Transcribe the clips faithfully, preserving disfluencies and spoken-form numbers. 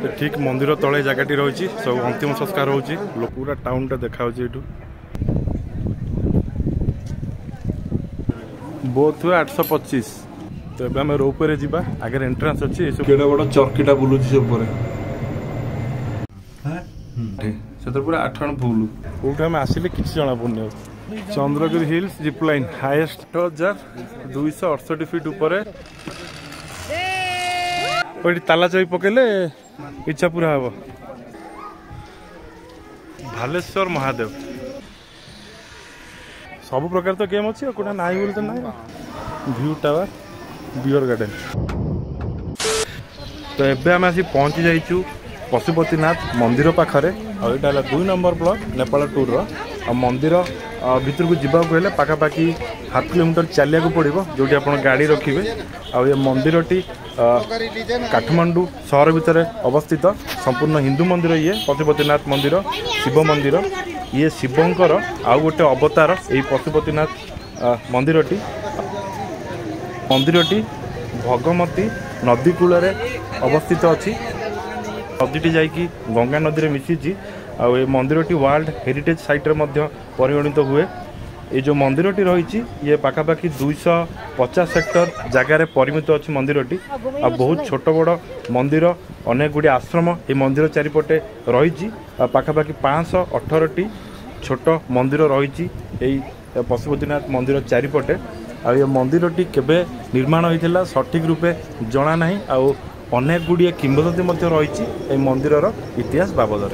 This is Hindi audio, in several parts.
ठीक मंदिर तले जगह रही सब अंतिम संस्कार होची पूरा टाउन टा देखा बोथ हुए आठ सौ पच्चीस तो अब आम रोपे जा आगे एंट्रांस अच्छी केड़ा बड़ चरकीटा बुलूची से पूरा आठ जन फुल कौटे आम आसिले कि जना पड़े Chandragiri hills zip line highest हजार दुईश अड़सठ फिट उपर ताला चाबी पकेले इच्छा पूरा हम भालेश्वर महादेव सब प्रकार तो गेम अच्छी कोटा ना बोली तो ना व्यू टावर बियर गार्डन तो एबे आम आसी पहुँची जाइचु पशुपतिनाथ मंदिर पाखरे और यहाँ दुई नंबर ब्लॉक नेपाल टूर रो मंदिर भीतर को जीवा हेल्ले पाखापाखि हाफ किलोमीटर चलिया पड़ो जो आप गाड़ी रखिए आ ये मंदिरटी काठमांडू सहर भितर अवस्थित संपूर्ण हिंदू मंदिर ये पशुपतिनाथ मंदिर शिव मंदिर ये शिवंकर आउ गोटे अवतार यही पशुपतिनाथ मंदिरटी मंदिरटी भगमती नदी कूल अवस्थित अच्छी नदीटी जाइकी गंगा नदी में मिसी आउ ये मंदिरटी वर्ल्ड हेरिटेज साइट रे मध्य परिगणित हुए ये जो मंदिरटी रही ये पाखापाखि दुईश पचास हेक्टर जगार परिमित अच्छी मंदिरटी आ बहुत छोट बड़ मंदिर अनेक गुड़ी आश्रम ये मंदिर चारिपटे रही पाखापाखि पाँच अठर टी छोट मंदिर रही पशुपतिनाथ मंदिर चारिपटे आ ये मंदिरटी केबे निर्माण होता सठिक रूपे जना ना आउ अनेक गुड़िए किंवदंती रही मंदिर इतिहास बाबद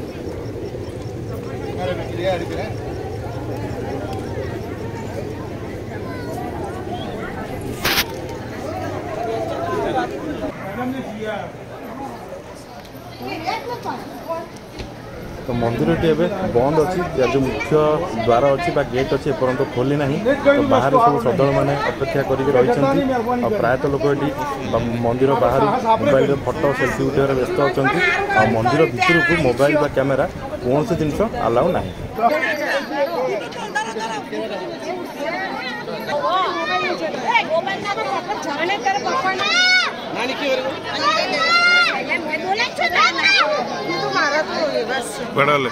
तो मंदिरटी एवं बंद अच्छी जो मुख्य द्वार अच्छी गेट अच्छी एपर्त खोली ना तो बाहर सब श्रद्धालु मैंने अपेक्षा कर प्रायतः लोक ये मंदिर बाहर मोबाइल फोटो सेल्फी उठार व्यस्त अच्छा मंदिर भितर को मोबाइल बा कैमेरा कौन से जिनस अलाउ ना पड़ाले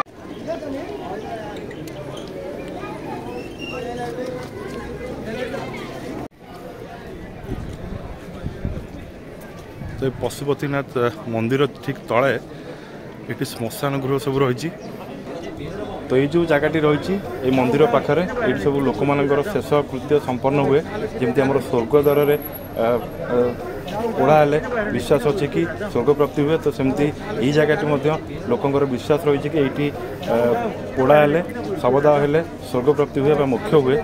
तो पशुपतिनाथ मंदिर ठीक तले ये श्मशान गृह सब रही तो ये जो जगह रही ये मंदिर पाखरे ये सब लोक मानकर शेष कृत्य संपन्न हुए जमी आम स्वर्गद्वार पोड़ा हेले विश्वास अच्छे कि स्वर्ग प्राप्ति हुए तो सेमती यही जगह लोकंर विश्वास रही कि ये पोड़ा हेले शवदाह हेले स्वर्ग प्राप्ति हुए मोक्ष हुए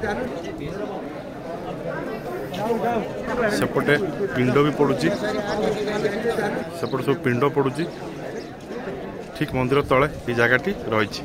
सेपटे पिंड भी पड़ुची सेपटे सब पिंड पड़ुची ठीक मंदिर तले ये जगहटी रही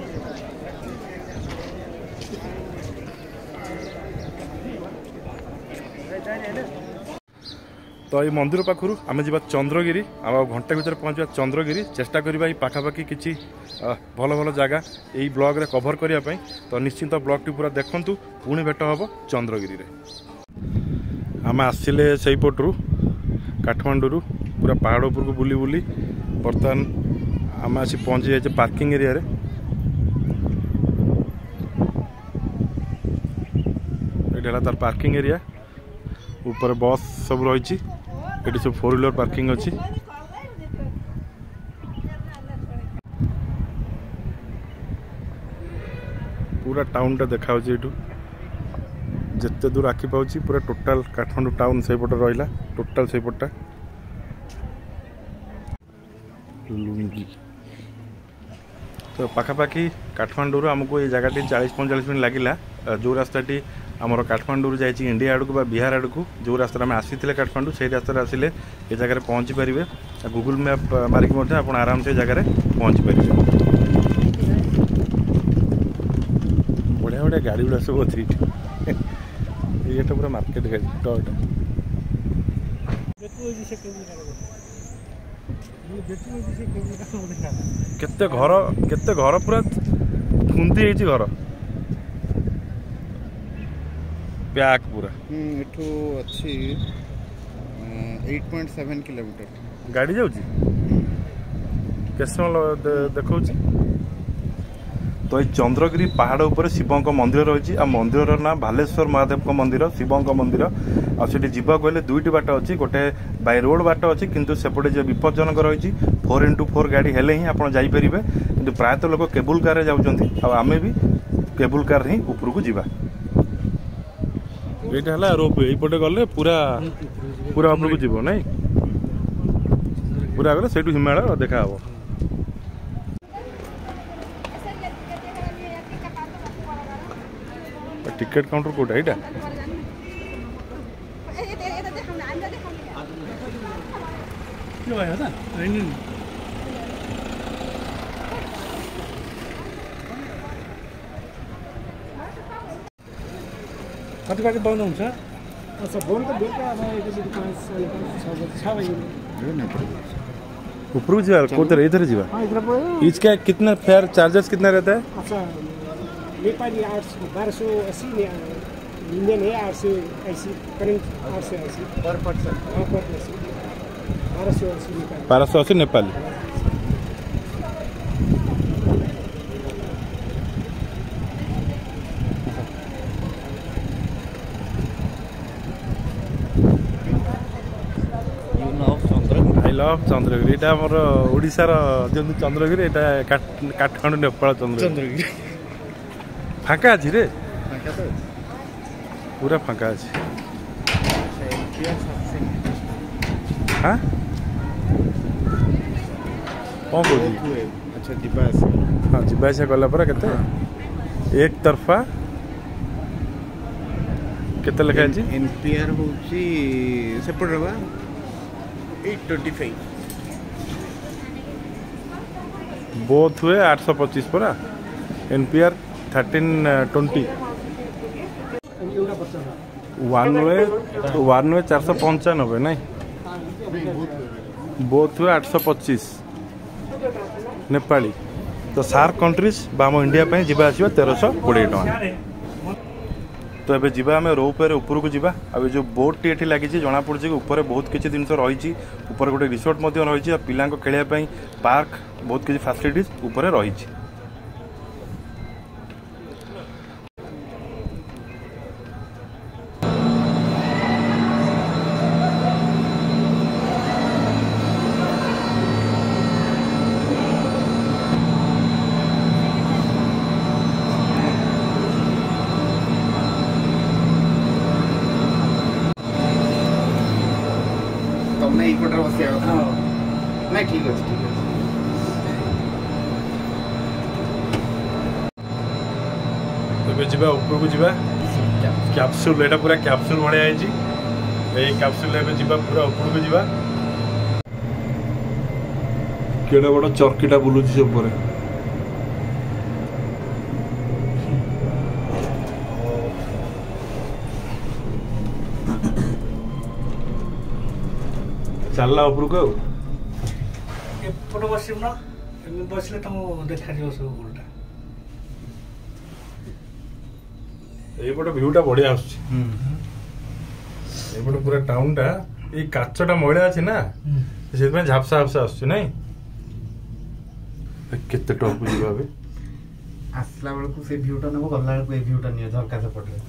तो ये मंदिर पाखु आम जा चंद्रगिरी आम घंटे भर पहुँचा चंद्रगिरी चेष्टा करवा पाखापाखि किसी भल भल जगह यही ब्लॉग रे कभर करने तो निश्चिंत ब्लॉग टी पूरा देखूँ पुणी भेट हम चंद्रगिरी रे आम आसिले से पटू काठमांडू पूरा पहाड़ उपर को बुली बुली बर्तमान आम आसी पहुँची जाए पार्किंग एरिया रे ये तार पार्किंग एरिया ऊपर बस सब रही ये सब फोर व्हीलर पार्किंग अच्छी पूरा टाउन टा देखा जिते दूर आखि पाँच पूरा टोटाल काठमांडू टाउन से पटे रहा टोटाल से पटा लुंगी तो पाखापाखि काठमांडू आमको ये जगह चालीस पैंतालीस मिनट लगिला जो रास्ताटी आमर काठमांडू जाए इंडिया आड़ को बिहार आड़ को जो रास्ता आम आसी काठमांडू से रास्ता आसिले ये जगह पहुँची पारे गूगल मैप मारिक आप आराम से जगह पहुँची पारे बढ़िया बढ़िया गाड़ी गुड़ा सब अच्छी ये पूरा मार्केट गाड़ी टॉयटा केते घर केते घर पूरा खुंदी है घर प्याक पूरा एठू अच्छी आठ पॉइंट सात किलोमीटर गाड़ी जाउची। केस देखा तो ये चंद्रगिरी पहाड़ उपर शिव मंदिर रही आ मंदिर ना भालेश्वर महादेव मंदिर शिव मंदिर आठ जावाक गले दुईट बाट अच्छी गोटे बाय रोड बाट अच्छी किंतु सेपटे जो विपज्जनक रही फोर इंटू फोर गाड़ी हेले ही आप जापरेंगे कि प्रायतः लोक केबुल कार जाऊँच आम भी केबुल कार ही उपरकू जावा ये रोप यपटे गले पूरा पूरा उपरकू जीव ना पूरा गले से हिमालय देखा हम टिकेट काउंटर कोटा एटा कति बजे बन्द हुन्छ अच्छा फोन त बेलुका अब एकैचोटि पाँच साढे पाँच छ बजे छ बजे ऊपर जा कोतर इधर जीवा हाँ इधर पड़ेगा इसका कितना फेयर चार्जेस कितना रहता है? अच्छा नेपाली आठ सौ बारह सौ अस्सी इंडियन है आठ सौ अस्सी करेंट आठ सौ अस्सी पर पर्सन हाँ पर पर्सन बारह सौ अस्सी नेपाली बारह सौ अस्सी नेपाली आई लव चंद्रगिरी एटा हमर ओडिसा रो जंतु चंद्रगिरी एटा काठमांडू नेपाल चंद्रगिरी फांका अछि रे फांका तो पूरा फांका अछि हां कौन बोली अच्छा दिबा आसे हां दिबा आसे गला पर केते एक तरफा केते लिखा अछि एनपीआर होची सेपट रबा आठ सौ पच्चीस बोथ हुए आठ सौ पच्चीस परा NPR thirteen twenty one way one way चार सौ पंचानबे नहीं बोथ हुए आठ सौ पच्चीस नेपाली तो सार्क कंट्रीज बाम इंडिया पे जीवा आसवा तेरह सौ कोड़े टका तो ये जीवा आम रोपे ऊपर को जीवा आ जो बोट टी एठी लगी जना पड़ी ऊपर बहुत किसी जिन रही ऊपर गोटे रिसोर्ट रही पिला खेलने पार्क बहुत किसी फैसिलिटीज ऊपर रही नहीं कोटर बसिया नहीं ठीक है ठीक है तो जीवा ऊपर को जीवा कैप्सूल एटा पूरा कैप्सूल बढ़िया है जी ए कैप्सूल एबे जीवा पूरा ऊपर को जीवा केडा बड़ चरकीटा बुलुची से ऊपर चलला ऊपर को एपट बस ना बसले तुम देखा सब उल्टा एपटे व्यूटा बढ़िया आसुची एपटे पूरा टाउन टा ए काचटा मैला अछि ना से झापसा झापसा आसुची नहीं केते टॉप जीवा बे आसला बेल को से व्यूटा नबो गल्ला बेल को ए व्यूटा नियो झरका से पटे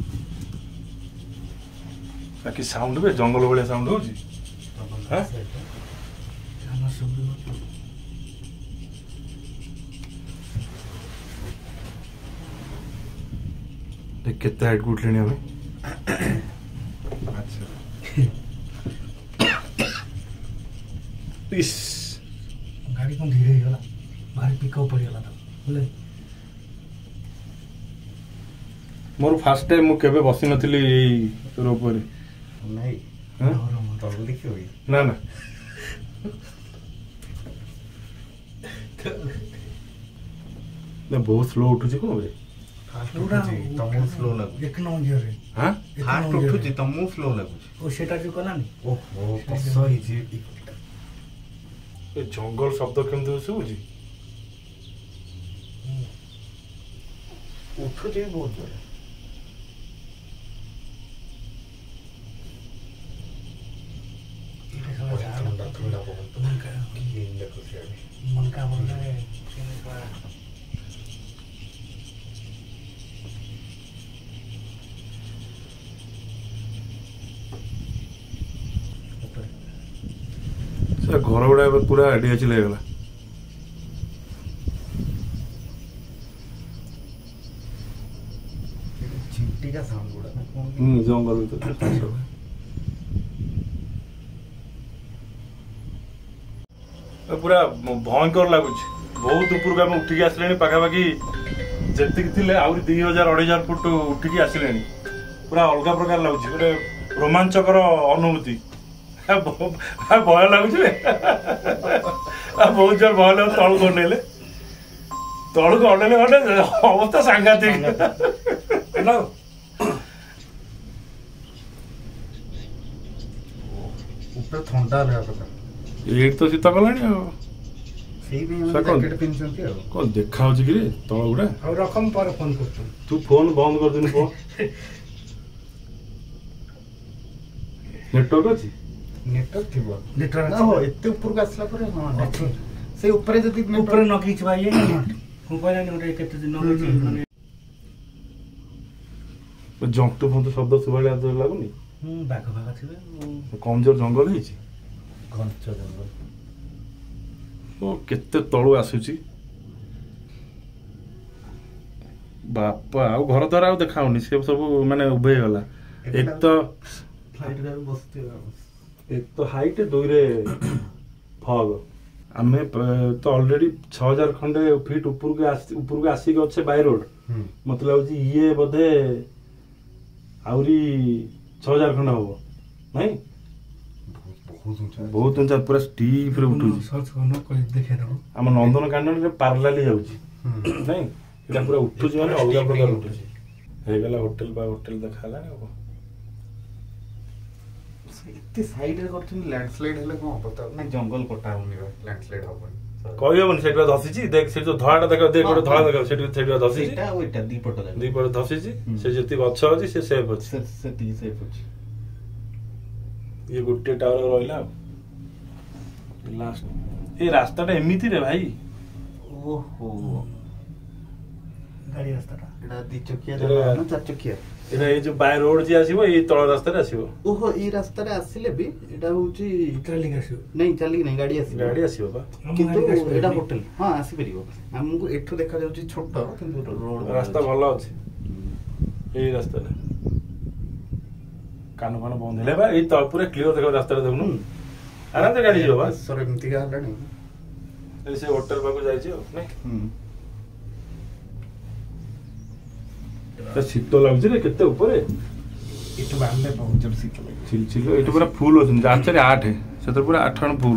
बाकी साउंड बे जंगल वाले साउंड होची हां देख कितना हाइट गुट लेने हमें अच्छा इस गाड़ी कौन धीरे गला भारी पिकअप पड़ गला बोले मोर फर्स्ट टाइम मु केबे बसी नथिली एई रोप रे नहीं हां तब देखियो ना ना ना बहुत स्लो उठुची को बे तमु स्लो लागु एक नंबर रे हां फास्ट उठुची तमु स्लो लागु ओ सेटा जो कलानी ओहो सही जी ए जंगल शब्द केमते सुबुची उठुची बहुत जोर ठंडा ठंडा बहुत मन का घर गुड़ा पूरा डीएचएल ହେଇଗଲା। हम्म जंगल पूरा भयंकर लगुच बहुत ऊपर आम उठिकी आसिले पाखापाखि जी थे आहरी दुई हजार अढ़ाई हजार फुट उठिकी आसिले पूरा अलग प्रकार लगुच गोटे रोमांचकर अनुभूति भय लगुच बहुत जोर भय लगे तलू अनेले तलू अनेले गए अवस्था सांघातिक ठंडा ये तो शीत कला कौन देखा कि तल गुड़ा रकम पर फोन कर तू फोन बंद कर दिन नेटवर्क अच्छी नेटवर्क थी नेटवर्क ना हो एते ऊपर का असला पर हां नेटवर्क से ऊपर जदी ऊपर न खींच भाई हम कहला नि ओटे केते दिन न खींच जंक्टू फोन तो शब्द सुभालिया लागुनी हम बाघ बाघ थिबे कमजोर जंगल ହେଇଛି घंच जंगल ओ केते तळु आसुची बापा आ घर द्वारा आ देखाउनी से सब माने उभे गला एक तो फ्लाइट रे बसते एक तो हाइट दुई रे फग आमे तो ऑलरेडी छह हजार खंडे फीट ऊपर के ऊपर के आसी के अच्छे बाय रोड मतलब जी ये बोधे आउरी छह हजार खंड हम नहीं बहुत ऊंचा पूरा स्टीप रे उठू सर्च करनो कोई देखे रहो हम नंदन कांडन रे पार्लाली जाउची नहीं एटा पूरा उठू जी माने अलग प्रकार उठू जी हे गला होटल बा होटल देखाला ने इतने साइड रे करथिन लैंडस्लाइड हेले कोन पता नहीं जंगल कटा होनी लैंडस्लाइड हबन कहि हबन सेटा धसी जी देख से जो धळाटा देख देख गोटे धळा देख सेटा सेटा धसी जी एटा ओइटा दीपट देख दीपट धसी जी से जति गछ अछि से सेफ अछि से से ती सेफ अछि ये गुट्टे टावर रहिला लास्ट ए रास्ता टा एमिति रे भाई ओहो गाड़ी रास्ता एटा दी चकिया ना चार चकिया एटा ए जो बाय रोड जे आसीबो ए तळ रास्ता रे आसीबो ओहो ई रास्ता रे आसिले भी एटा होची चली गयो नहीं चली नहीं गाड़ी आसी गाड़ी आसीबो बा किंतु एटा होटल हां आसी परिबो हमको एठो देखा जाउची छोट किंतु रोड रास्ता भलो अछि ए रास्ता रे कान कान बंद हेले बा ए तळ पूरा क्लियर देखो रास्ता रे देखनु आराम से गाड़ी जो बा सर एमती का हलानी ऐसे होटल बाकू जाई छी नहीं हम तो शीत लागुଛି रे केते ऊपर एठो बांधले बहुत जोर शीत लागे चिल चिल एठो पूरा फुल होछ आचारे आठ है से तो पूरा आठ जण फुल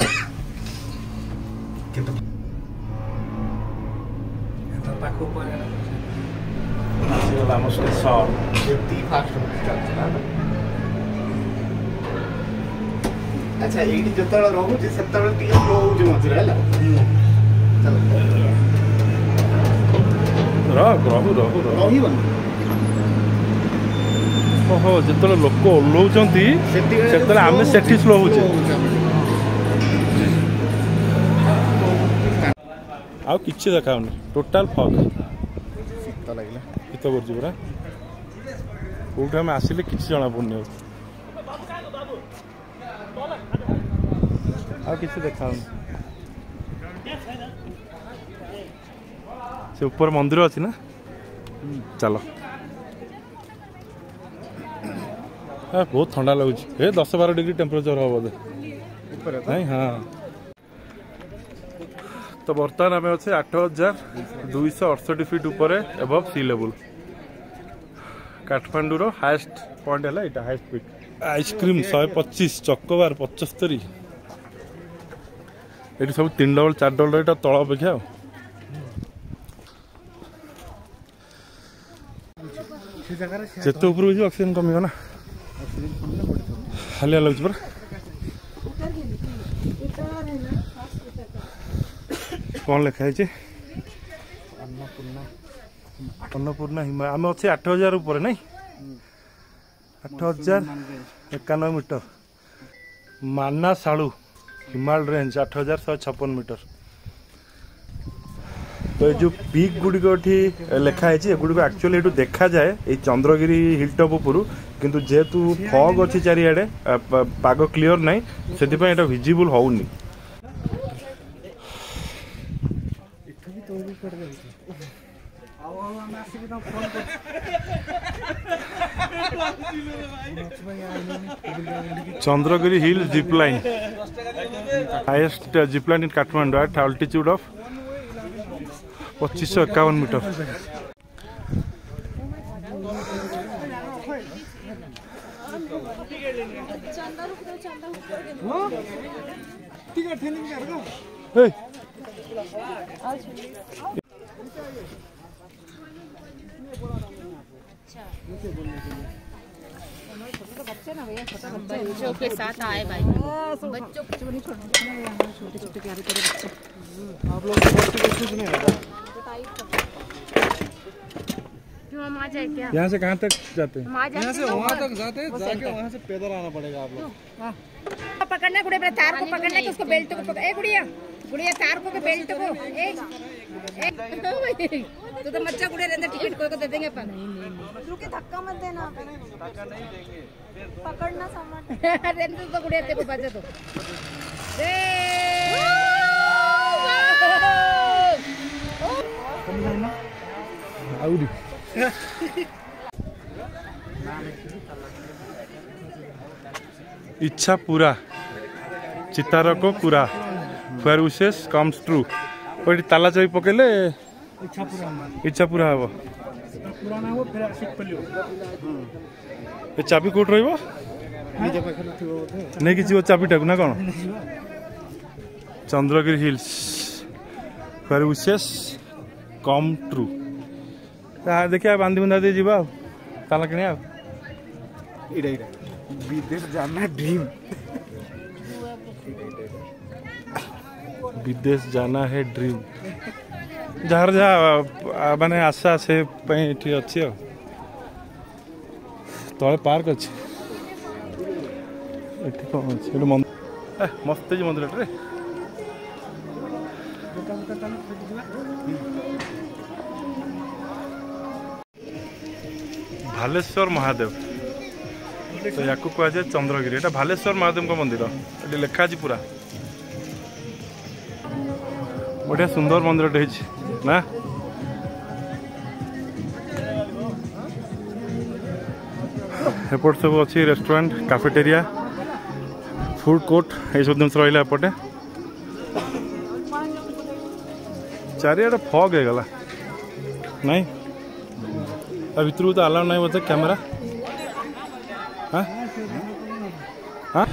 केते एता पाखो पर से वाला मुश्किल सॉल एती फास्ट चलता अच्छा एडी जतळ रहू जे सतळ टी स्लो हो जे मजरा हला चलो रह रहु रहु रही बन ओहो जेतले लोक ओल्लौचंती सेतले आमे सेठी स्लो होचे आ किछि देखाउनी टोटल फग शीत लागला शीत करछि पूरा कोठा में आसिले किछि जणा पड़नी आ किछि देखाउनी से ऊपर मंदिर अच्छी ना चलो बहुत ठंडा लगुच ए दस बार डिग्री टेम्परेचर हम बोधे नहीं हाँ तो बर्तमान आम अच्छे आठ हजार दुईश अड़सठ फिट ऊपर एबव सी लेवल काठमांडूर हाएस्ट पॉइंट है यहाँ हाएस्ट पिक आइसक्रीम शहे पचिश चकोबार पचस्तरी ये सब तीन डबल चार डबल यहाँ तल अपेक्षा जिते ऊपर जी ऑक्सीजन कमियो ना हालिया लगे पूरा कौन लिखा है अन्नपूर्णा हिमालय आम अच्छे आठ हजार ऊपर नहीं आठ हजार एकानवे मीटर माना सालू हिमालय रेंज आठ हजार शहे छप्पन मीटर तो ये जो पीक गुड़िक लिखाई एगुड़ी एक्चुअली ये देखा जाए ये चंद्रगिरी हिलटॉप उपरू किंतु जेहेतु फॉग अच्छी चारिआडे पाग क्लियर ना से विजिबल होनी। Chandragiri hill zip line highest zip line in Kathmandu at altitude of पच्चीस सौ इक्यावन मीटर। बच्चों के साथ आए भाई, बच्चों को नहीं छोड़ना, छोटे छोटे प्यारे प्यारे बच्चे। आप लोग हम आ जाए क्या? यहाँ से कहाँ तक जाते हैं? यहाँ से वहाँ तक जाते हैं, जाके वहाँ से पैदल आना पड़ेगा आप लोग। पकड़ना गुड़िया, तार को पकड़ना कि उसको बेल्ट को पकड़। ए गुड़िया, गुड़िया तार को के बेल्ट को। एक एक तो तो बच्चा गुड़िया रहने टिकट को दे देंगे अपन। रुके, धक्का मत देना, पकड़ना सामान। रहने तो गुड़िया तेरे को बजे तो आउरी इच्छा पूरा चितार को पूरा फेयर विशेष कम्स ट्रू। और ताला चाबी पकेले इच्छा पूरा इच्छा पूरा हम पूरा ना हो फिर आशिक पल्लियो ये चाबी कोट रही नहीं कि चाबी टाक ना कौन चंद्रगिरी हिल्स फेयर विशेष कम ट्रू। देखिए बांधी बुंदा दे जीवा ताला किने विदेश जाना ड्रीम विदेश जाना है ड्रीम जार जहाँ माने आशा से अच्छी अच्छी तले पार्क अच्छी कौन अच्छे मस्त मंदिर टे भालेश्वर महादेव तो या कह जाए चंद्रगिरी एटा भालेश्वर महादेव का मंदिर ये लिखा है पूरा बढ़िया सुंदर मंदिर ना एपट सब अच्छी रेस्टोरेंट कैफेटेरिया फूड कोर्ट ये सब जिन रहा एपटे चारिआडे फग हो गला नहीं भितर तो अलाउ नहीं बोलते कैमेरा हाँ हाँ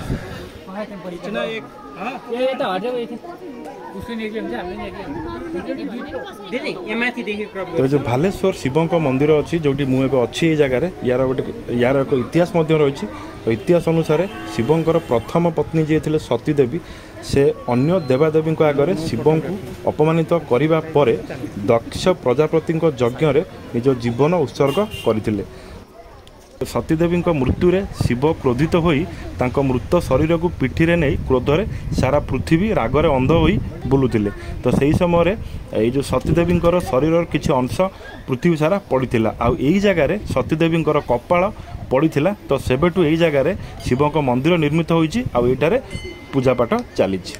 तो जो भालेश्वर शिवों मंदिर अच्छी जो मुझे अच्छी जगार यार गोटे यार एक इतिहास रही इतिहास अनुसार शिवंकर प्रथम पत्नी जी थे सती देवी से अन्य देवादेवी आगे शिवं को अपमानित करने पर दक्ष प्रजापति यज्ञ निज जीवन उत्सर्ग करते सतीदेवी मृत्यु रे शिव क्रोधित होई तांको मृत शरीर को पिठी रे नहीं क्रोधरे सारा पृथ्वी रागरे अंध होई बुलुतिले। तो सही समय ये जो सतीदेवी शरीर किसी अंश पृथ्वी सारा पड़ीथिला आ एई जगह रे सतीदेवी कपाल पड़ीथिला। तो सेबेठु एई जगह रे शिव को मंदिर निर्मित होईची आ एटारे पूजापाठ चलीची।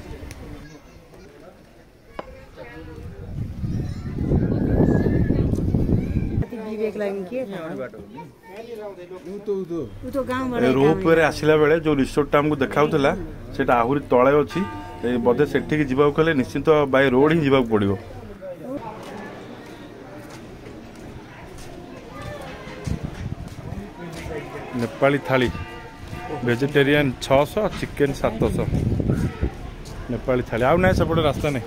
रोप वे आसला बेले जो रिसोर्ट आमको देखा से आहरी तले अच्छी बोधे से जावाक निश्चित बाय रोड ही जावाक पड़ो। नेपाली थाली वेजिटेरियन छह सौ चिकेन सात सौ नेपाली थाली आउ ना सेपटे रास्ता नहीं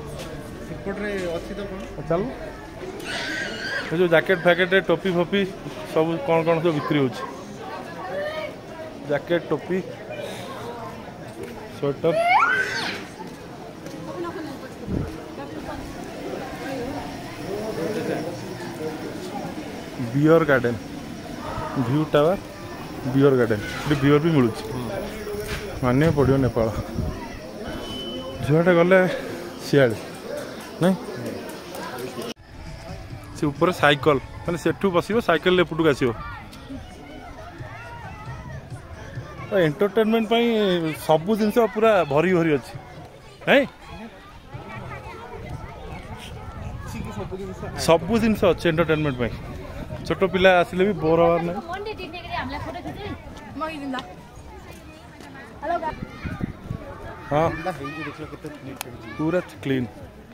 चल जो जैकेट फैकेट टोपी फोपी सब कौन कौन सब बिक्री हो जैकेट टोपी sweater beer garden view tower beer garden beer भी मिलूँ मानिया पड़ो नेपाल जुआटे गले सियाड़े नहीं से ऊपर साइकल मैंने सेठू बस साइकल एपटू आसो एंटरटेनमेंट सबू जिनस पूरा भरी भरी अच्छी है सबू जिनस अच्छे एंटरटेनमेंट छोट पिला आसिले भी बोर हबार ना हाँ पूरा क्लीन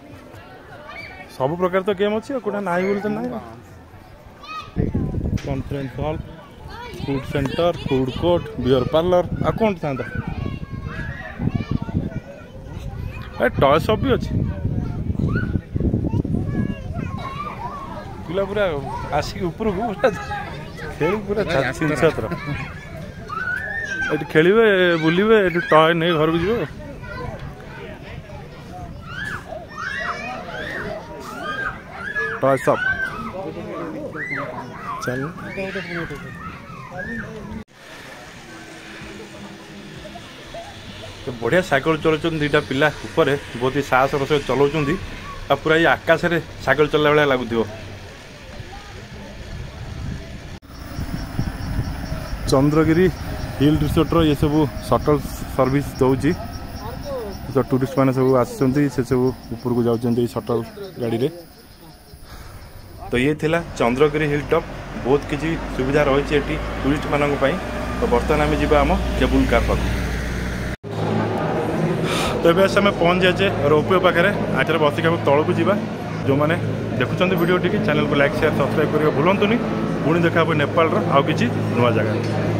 सब प्रकार तो गेम अच्छी कोटा ना बोल तो ना conference hall food center food court beer parlour आ कौन था टॉय शॉप भी अच्छी पिला पूरा आसिक ऊपर को खेल पूरा तीन छत्र ये खेलिए बुलिए ये टॉय नहीं घर को जी टॉय शॉप चल तो बढ़िया साइकिल चलाउछन दुईटा पिला ऊपर बहुत ही साहसर सहित चलाउछन आ पूरा ये आकाश रे साइकिल चलला बेला लागुथिबो चंद्रगिरी हिल रिसोर्ट ये सब शटल सर्विस दौची तो टूरिस्ट मैंने सब आसुँच से सब ऊपर को जाऊँ शटल गाड़ी रे तो ये थिला चंद्रगिरी हिल टॉप बहुत किसी सुविधा रही है टूरिस्ट मानक तो बर्तमान आम जी आम केबुल कार पार्क तो ये आम पहुँच जाए रोपवे पाखे आगे बसिक तौक जा जो मैंने देखुं वीडियो टी चैनल को लाइक शेयर सब्सक्राइब करके भूलुनी पुणी देखा नेपाल आउ कि नुआ जगह।